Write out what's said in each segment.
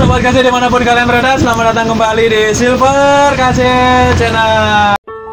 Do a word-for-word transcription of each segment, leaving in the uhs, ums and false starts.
Sobat K C dimanapun kalian berada, selamat datang kembali di Silver K C Channel.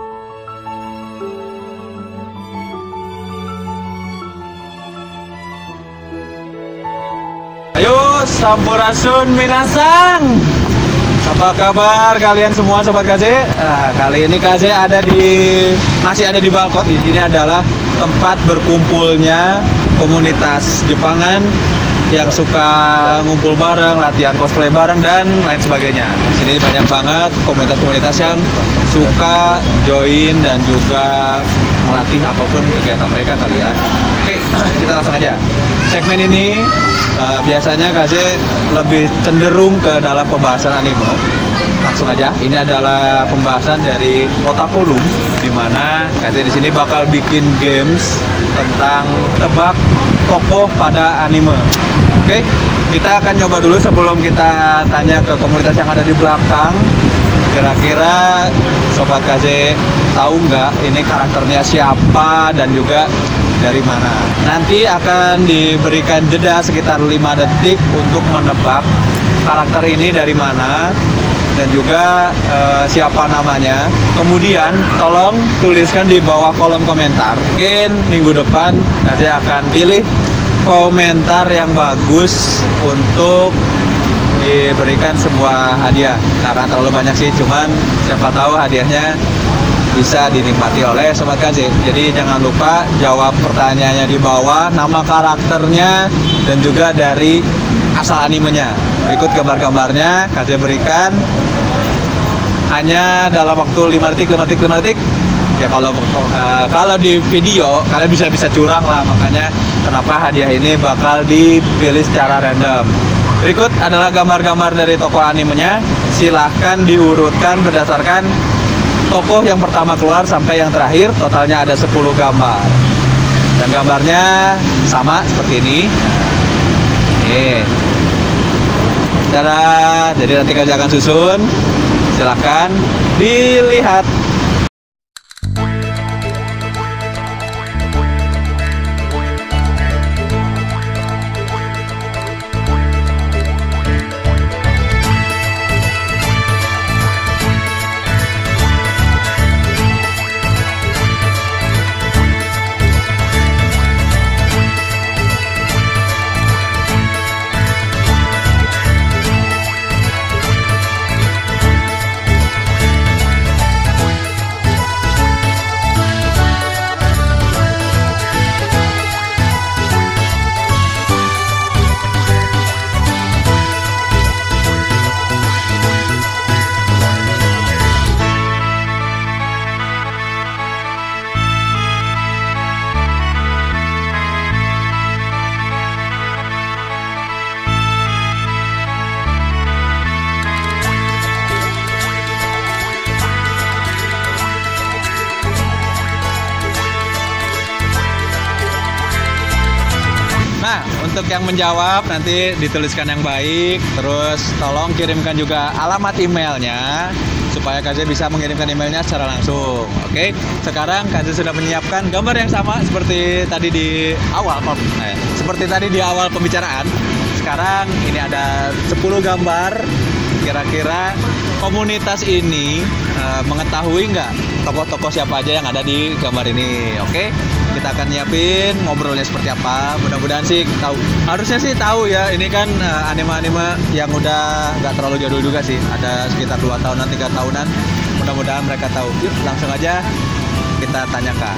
Ayo, sampurasun minasan. Apa kabar kalian semua Sobat K C? Nah, kali ini K C ada di masih ada di balkon. Di sini adalah tempat berkumpulnya komunitas Jepangan yang suka ngumpul bareng, latihan cosplay bareng dan lain sebagainya. Di sini banyak banget komunitas-komunitas yang suka join dan juga melatih apapun kegiatan mereka kali ya. Oke, kita langsung aja. Segmen ini uh, biasanya K C lebih cenderung ke dalam pembahasan anime. Langsung aja, ini adalah pembahasan dari Otakulum, di mana K C di sini bakal bikin games tentang tebak tokoh pada anime. Oke, kita akan coba dulu sebelum kita tanya ke komunitas yang ada di belakang. Kira-kira Sobat K C tahu nggak ini karakternya siapa dan juga dari mana? Nanti akan diberikan jeda sekitar lima detik untuk menebak karakter ini dari mana dan juga e, siapa namanya. Kemudian tolong tuliskan di bawah kolom komentar. Mungkin minggu depan nanti akan pilih komentar yang bagus untuk diberikan sebuah hadiah. Nah, kan terlalu banyak sih, cuman siapa tahu hadiahnya bisa dinikmati oleh Sobat K C. Jadi jangan lupa jawab pertanyaannya di bawah, nama karakternya dan juga dari asal animenya. Berikut gambar-gambarnya K C berikan hanya dalam waktu lima detik, lima detik, lima detik. Ya kalau uh, kalau di video kalian bisa bisa curang lah, makanya kenapa hadiah ini bakal dipilih secara random. Berikut adalah gambar-gambar dari tokoh animenya. Silahkan diurutkan berdasarkan tokoh yang pertama keluar sampai yang terakhir. Totalnya ada sepuluh gambar. Dan gambarnya sama seperti ini. Nih. Cara, jadi nanti kalian akan susun. Silahkan dilihat. Nah, untuk yang menjawab nanti dituliskan yang baik, terus tolong kirimkan juga alamat emailnya supaya K C bisa mengirimkan emailnya secara langsung. Oke, sekarang K C sudah menyiapkan gambar yang sama seperti tadi di awal, nah, seperti tadi di awal pembicaraan. Sekarang ini ada sepuluh gambar. Kira-kira komunitas ini uh, mengetahui nggak tokoh-tokoh siapa aja yang ada di gambar ini? Oke, kita akan nyiapin ngobrolnya seperti apa. Mudah-mudahan sih tahu. Harusnya sih tahu ya. Ini kan uh, anime-anime yang udah nggak terlalu jadul juga sih. Ada sekitar dua tahunan, tiga tahunan. Mudah-mudahan mereka tahu. Yuk, langsung aja kita tanyakan.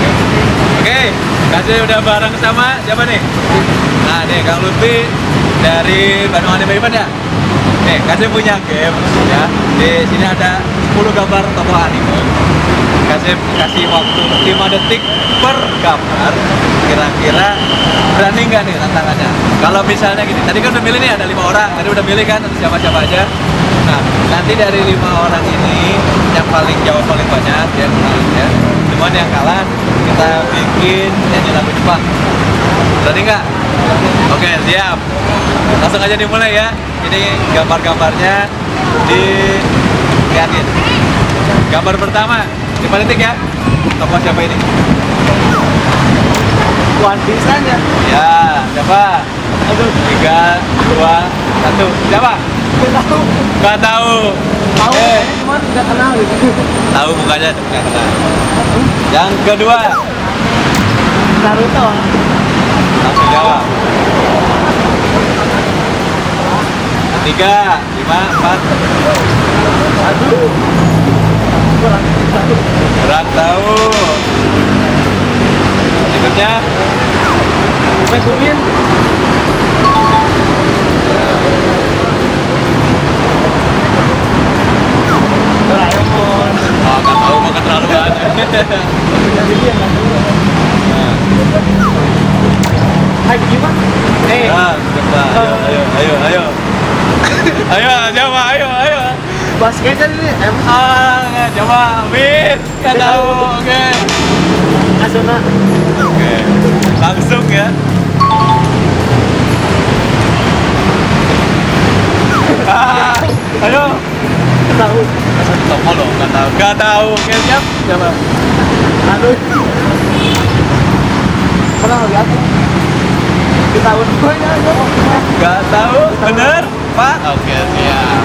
Oke, K C udah bareng sama siapa nih? Nah, nih Kang Lutfi dari Bandung Anime Event ya. Nih, K C punya game ya. Di sini ada sepuluh gambar tokoh anime. K C kasih waktu lima detik per gambar. Kira-kira berani nggak nih tantangannya? Kalau misalnya gini, tadi kan udah milih nih ada lima orang. Tadi udah milih kan siapa-siapa aja. Nah, nanti dari lima orang ini yang paling jawab paling banyak ya menang ya. Cuman yang kalah kita bikin nyanyi lagu Jepang. Berani nggak? Oke, siap. Langsung aja dimulai ya. Ini gambar-gambarnya dilihatin. Gambar pertama, lima detik ya. Tokoh siapa ini? One Piece aja. Ya, siapa? Aduh, tiga, dua, satu. Siapa? Nggak tahu. Nggak tahu. Tahu, Eh, cuma nggak kenal gitu. tahu mukanya tapi nggak kenal. Yang kedua, Naruto. langsung jawab. Tiga, lima, empat. Aduh. Kurang satu. Kurang tahu. Berikutnya, Megumin. Doraemon. oh nggak tahu mau keterlaluan. Jadi dia nggak tahu. Hai gimana? Eh. Nah, coba, ayo, ayo, ayo, ayo, ayo, coba, ayo, ayo. Basketnya ini em Ah, nggak, coba, Min, nggak tahu, oke, Asuna. oke, langsung ya. Ah, ayo, Tahu. satu tomo loh, nggak tahu, nggak tahu, oke, siap, coba. Aduh. Pernah lihat? Di tahun gue ya, Nggak tahu, bener, Pak? Oke, siap.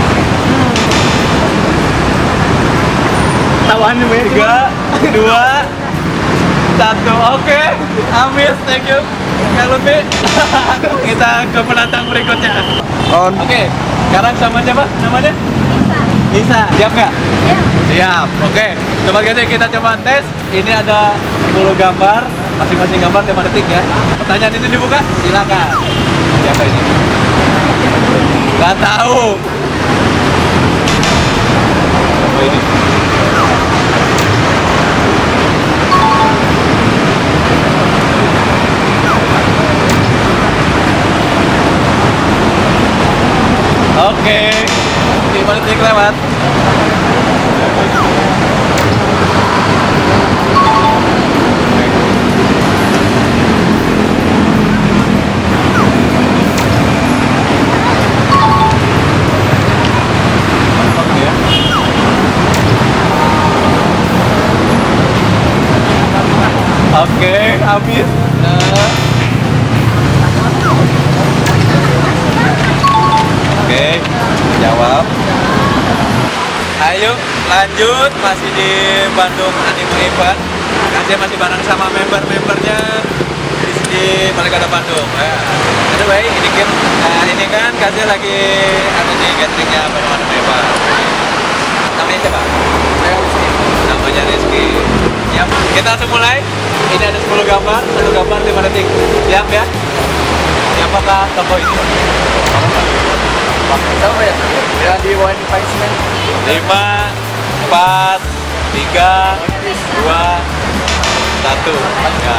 tahu anime. Tiga, dua, satu, oke, Amis, thank you. Kak Lutfi, kita ke penantang berikutnya. On. Oke, sekarang sama siapa namanya? Nisa. Siap nggak? Ya. Siap, oke. Coba ganti kita coba tes. Ini ada sepuluh gambar, masing-masing gambar lima detik ya. Pertanyaan itu dibuka, silakan. Siapa ini? Nggak tahu. Oh ini. Oke, lima detik lewat. Oke, habis. Nah. Oke, jawab. Ayo lanjut, masih di Bandung Anime Event. Kasih masih bareng sama member-membernya di sini Balai Bandung. Ya. Anyway, ini kan, nah, ini kan kasih lagi ada di gatheringnya Bandung Anime Event. Namanya siapa? Namanya Rizky. Siap, kita langsung mulai. Ini ada sepuluh gambar, satu gambar lima detik. Siap ya? Siapakah tokoh ini? Tahu ya? Ya di One Piece Man. lima, empat, tiga, dua, satu. Ya.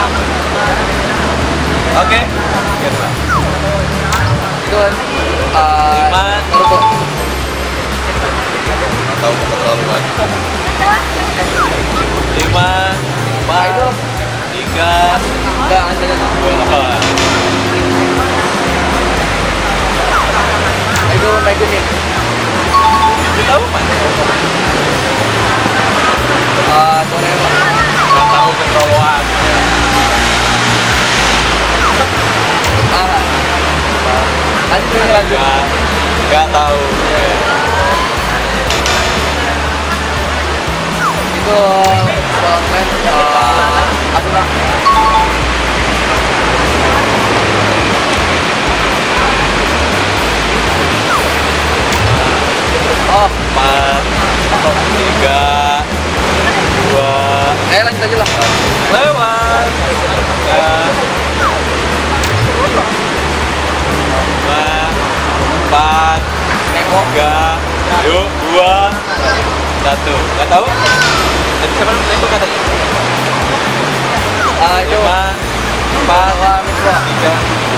Oke. Itu kan uh, Lima. Naruto. Tahu keterlaluan. Lima, empat, tiga, Enggak, ada dua. itu Megumin. Itu tahu mana? Ah, Doraemon. Nggak tahu keterlaluan. Ah. Lanjut lanjut. Nggak, nggak tahu. Itu Superman. Uh, Asuna. Oh, Empat, tiga, dua, eh lanjut aja lah. lewat. Tiga, lima, empat, Nengok. tiga, yuk, dua, satu. Nggak tahu? Tadi siapa yang katanya? Ah, itu Lima, empat, Wah, Mitra. tiga.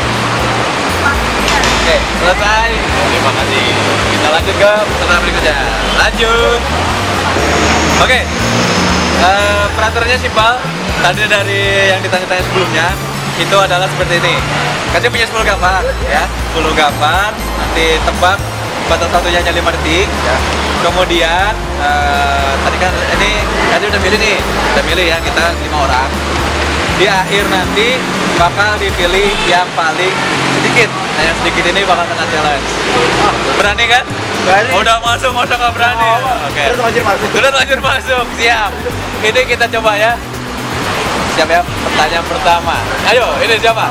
Oke, selesai. Terima kasih. Kita lanjut ke pertanyaan berikutnya. Lanjut. Oke. Eh, peraturannya simpel. Tadi dari yang ditanya-tanya sebelumnya itu adalah seperti ini. Kasih punya sepuluh gambar, ya. sepuluh gambar. Nanti tebak batas satunya hanya lima detik. Ya. Kemudian eh, tadi kan ini tadi udah milih nih, udah milih ya kita lima orang. di akhir nanti bakal dipilih yang paling sedikit. Nah yang sedikit ini bakal kena challenge. Berani kan? Berani. Udah masuk, masa nggak berani? Oh, Oke. terus lanjut masuk. Terus lanjut masuk, siap. Ini kita coba ya. Siap ya, pertanyaan pertama. Ayo, ini siapa?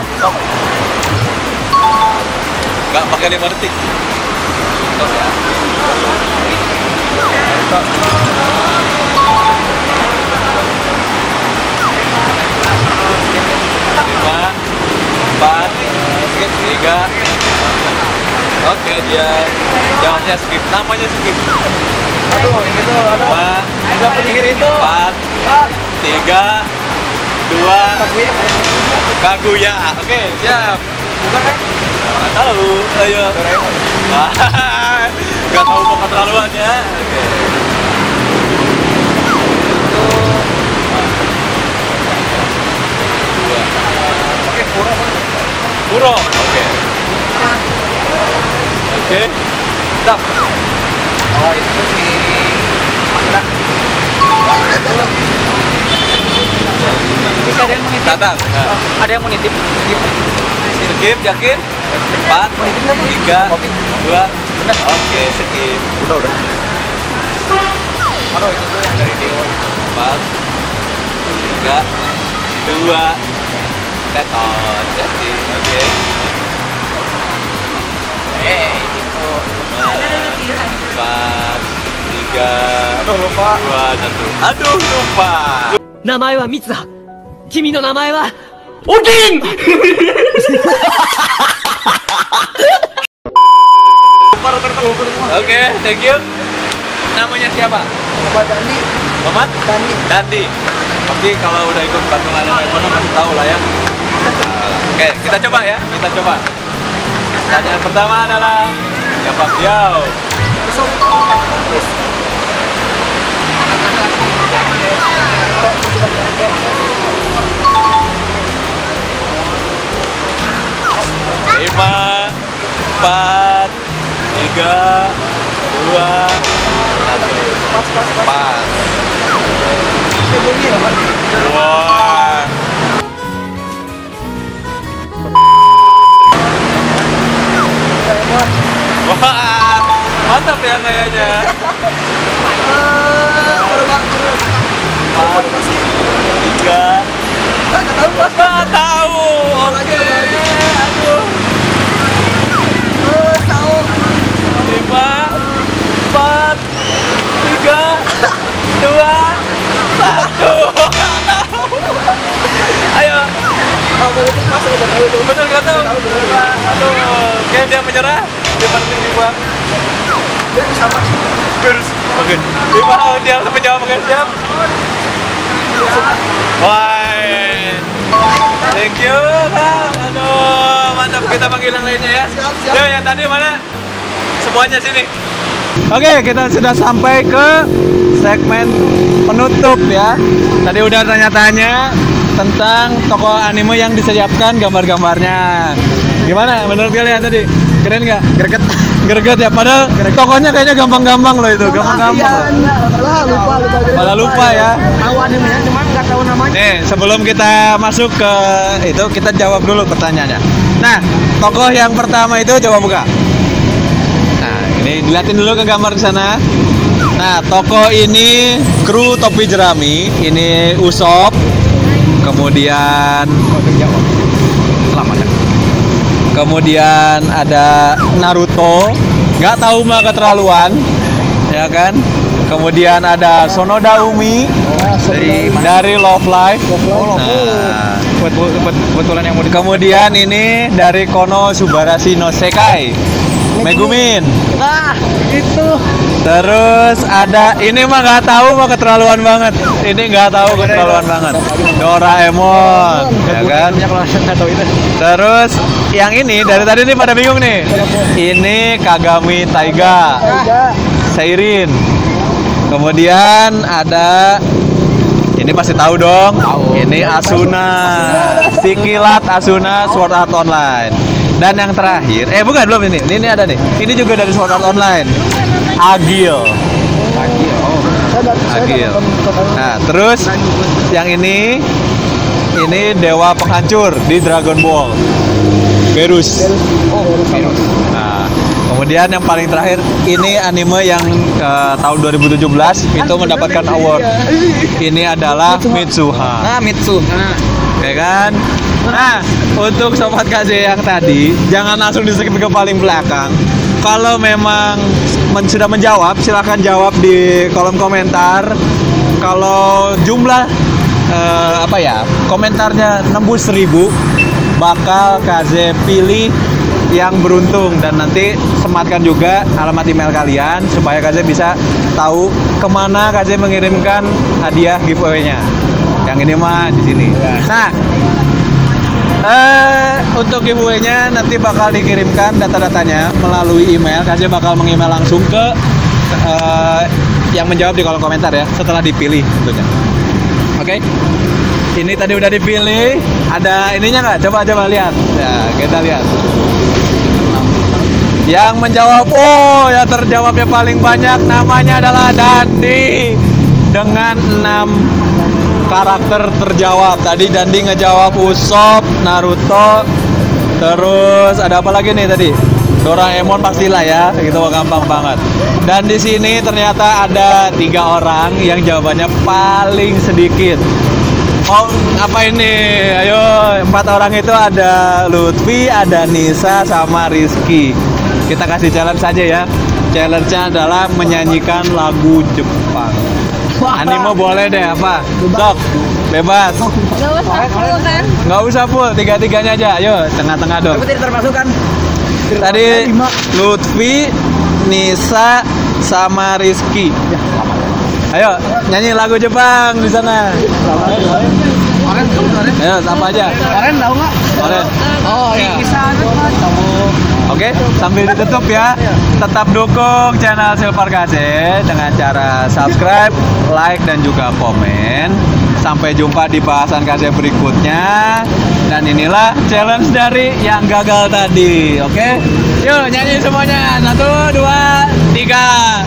Nggak pakai lima detik. Stop ya. Stop. Lima, empat, tiga. Oke, dia jawabnya skip. Namanya skip. Aduh, ini tuh, aduh. Lima, Ada penyihir itu. empat, tiga, dua, Kaguya. Oke, siap. Bukan kan? Nggak tahu, ayo. Nggak tahu kok keterlaluan ya. Oke. Dua. Oke, kurang. Kuro. Oke. Oke. Stop. Oh, itu si Nah. Bisa ada yang menitip? Tatang. Nah. Ada yang menitip? Skip, yakin? Empat, tiga, dua. Oke, skip. Udah, udah. Aduh, itu tuh yang dari Dewa. Empat, tiga, dua. Teton. Jadi, oke. Eh, itu. Empat, tiga, Aduh, lupa. dua, satu. Aduh, lupa. 名前はミツだ。君の名前は、おでん Oke, thank you. Namanya siapa? Bapak Dandi. Muhammad? Dandi. Dandi. Tapi kalau udah ikut Bandung Ada Ekonomi pasti tahu lah ya. Oke, kita coba ya. Kita coba. Pertanyaan pertama adalah siapa Piau? Lima, empat, tiga, dua, satu. Pas, pas, pas. Pas. Sebelumnya ya, Pak. Wah. Wah, mantap ya kayaknya. Empat, tiga, nggak tahu. Oke, aduh. Lima, empat, tiga, dua, satu. Ayo. Bener nggak tahu? Aduh, oke dia menyerah. Dia paling lima. Terus, oke. Lima, dia langsung menjawab oke siap. Wah, thank you, Kang. Aduh, mantap, kita panggil yang lainnya ya. Yo, yang tadi mana? Semuanya sini. Oke, kita sudah sampai ke segmen penutup ya. Tadi udah tanya-tanya tentang toko anime yang disiapkan gambar-gambarnya. Gimana menurut kalian tadi? Keren nggak? Greget. Greget ya, padahal tokonya kayaknya gampang-gampang loh itu, gampang-gampang. Lah, lupa, lupa. Malah lupa ya. Tahu animenya, cuman nggak tahu namanya. Nih, sebelum kita masuk ke itu, kita jawab dulu pertanyaannya. Nah, tokoh yang pertama itu coba buka. Nah, ini dilihatin dulu ke gambar di sana. Nah, tokoh ini kru topi jerami, ini Usopp. Kemudian selamat ya. Kemudian ada Naruto, nggak tahu mah keterlaluan, ya kan? Kemudian ada Sonoda Umi dari, dari Love Live. Nah, Kebetulan yang mau kemudian ini dari Kono Subarashi no Sekai, Megumin. Nah, itu. Terus ada ini mah nggak tahu mah keterlaluan banget. Ini nggak tahu keterlaluan banget. Doraemon, ya kan? Terus yang ini dari tadi nih pada bingung nih. Ini Kagami Taiga, Seirin. Kemudian ada ini pasti tahu dong. Ini Asuna, Sikilat Asuna Sword Art Online. Dan yang terakhir, eh bukan belum ini. Ini ada nih. Ini juga dari Sword Art Online. Agil. Agil. Nah, terus yang ini ini dewa penghancur di Dragon Ball. Berus. Oh, Berus. Nah, kemudian yang paling terakhir ini anime yang uh, tahun dua ribu tujuh belas itu mendapatkan award. Ini adalah Mitsuha. Nah, Mitsuha. Ya kan? Nah, untuk sobat K Z yang tadi jangan langsung di-skip ke paling belakang. Kalau memang men sudah menjawab, silahkan jawab di kolom komentar. Kalau jumlah uh, apa ya komentarnya nembus seribu, bakal K Z pilih yang beruntung dan nanti sematkan juga alamat email kalian supaya K Z bisa tahu kemana K Z mengirimkan hadiah giveaway-nya. Yang ini mah di sini. Nah, eh, untuk giveaway-nya nanti bakal dikirimkan data-datanya melalui email. K Z bakal meng-email langsung ke eh, yang menjawab di kolom komentar ya setelah dipilih tentunya. Oke. Ini tadi udah dipilih. Ada ininya nggak? Coba coba lihat. Ya, kita lihat. Yang menjawab, oh yang terjawabnya paling banyak namanya adalah Dandi dengan enam karakter terjawab. Tadi Dandi ngejawab Usopp, Naruto, terus ada apa lagi nih tadi? Doraemon pastilah ya, gitu gampang banget. Dan di sini ternyata ada tiga orang yang jawabannya paling sedikit. Oh, apa ini? Ayo, empat orang itu ada Lutfi, ada Nisa, sama Rizky. Kita kasih challenge saja ya. Challenge-nya adalah menyanyikan lagu Jepang. Anime boleh deh apa? Sok, bebas. Gak usah full kan? Nggak usah full, tiga-tiganya aja. Ayo, tengah-tengah dong. Tapi tidak termasuk kan? Tadi Lutfi, Nisa, sama Rizky. Ayo, nyanyi lagu Jepang di sana. Oren, kamu Oren? Ayo, apa aja? Oren tahu nggak? Oren. Oh iya. Bisa aja kan? Kamu. Oke, sambil ditutup ya. Tetap dukung channel Silver K Z dengan cara subscribe, like, dan juga komen. Sampai jumpa di bahasan K Z berikutnya. Dan inilah challenge dari yang gagal tadi. Oke, yuk nyanyi semuanya. Satu, dua, tiga.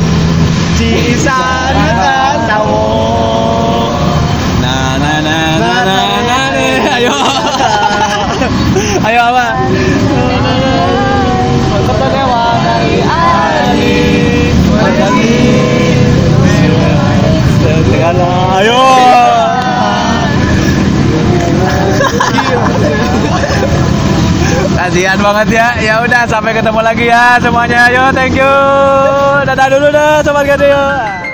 Bisa kita tahu. Nah, nah, nah, nah, nah, nah, nah. Ayo, ayo apa? Ayo. Kasihan banget ya. Ya udah sampai ketemu lagi ya semuanya. Ayo, thank you. Dadah dulu dah sobat K Z.